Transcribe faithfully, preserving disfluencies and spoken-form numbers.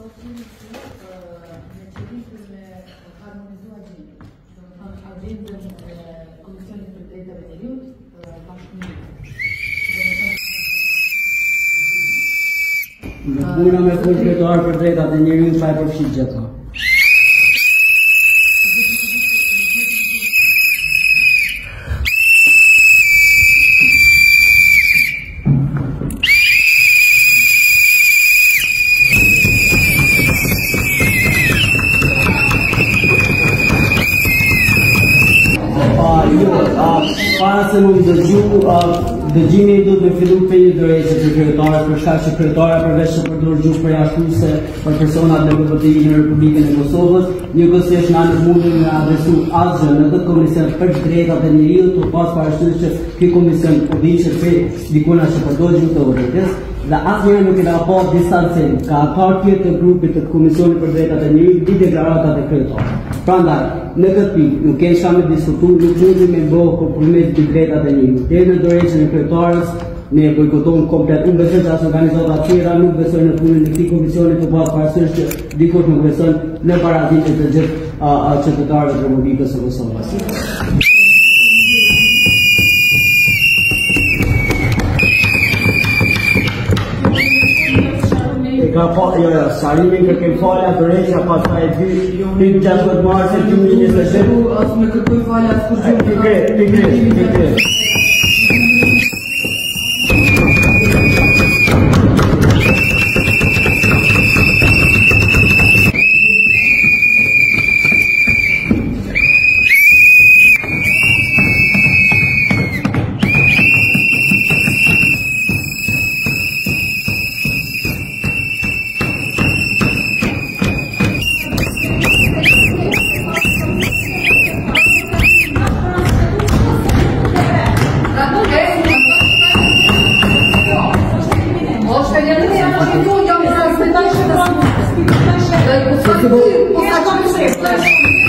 necessitările harmonizării agendei. Agenda Comisiunii Pregătită de Period, Buna me full drejtor për drejtat e njeriut pa e përfshirë gjitha. Para se më dëgju, dëgjimi do të fillu për një drejtë të kryetarët, për shkak që kryetari përveç se përdor gjuhë përjashtuese për personat L G B T I në Republikën e Kosovës, njëkohësisht na nuk mundin me adresu asgjë në këtë komision për drejtat e njeriut, të pas parasysh që ky komision po diçet për dikuna që përdor gjuhë të urrëties, dhe asnjëherë nuk e ka pa distancim ka partia të grupit të Komisionit për Drejtat e Njeriut mbi deklaratat e kryetarit. Prandaj, në këtë pikë nuk kemi çfarë të diskutojmë, nuk mundi me bëu kompromis mbi drejtat e njeriut. Deri në dorëheqjen e kryetares, ne bojkotojmë komplet. Unë besoj që as organizata të tjera nuk besojnë në punën e këtij komisioni, të pas parasysh që dikush nuk beson në paraditën e gjithë qytetarëve të Republikës së Kosovës. Ka pa, jo, jo, sarimin kërkem falja, dorëheqja, pastaj dy gjashtëdhjetë mars dy mijë e njëzet e dy. As me kërkoj falja as kur gjuhë. Pikërisht, pikërisht, pikërisht. Posso